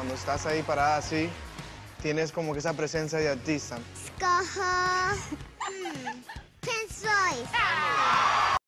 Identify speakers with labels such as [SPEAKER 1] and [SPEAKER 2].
[SPEAKER 1] cuando estás ahí parada así, tienes como que esa presencia de artista.
[SPEAKER 2] Escojo... ¿Quién soy?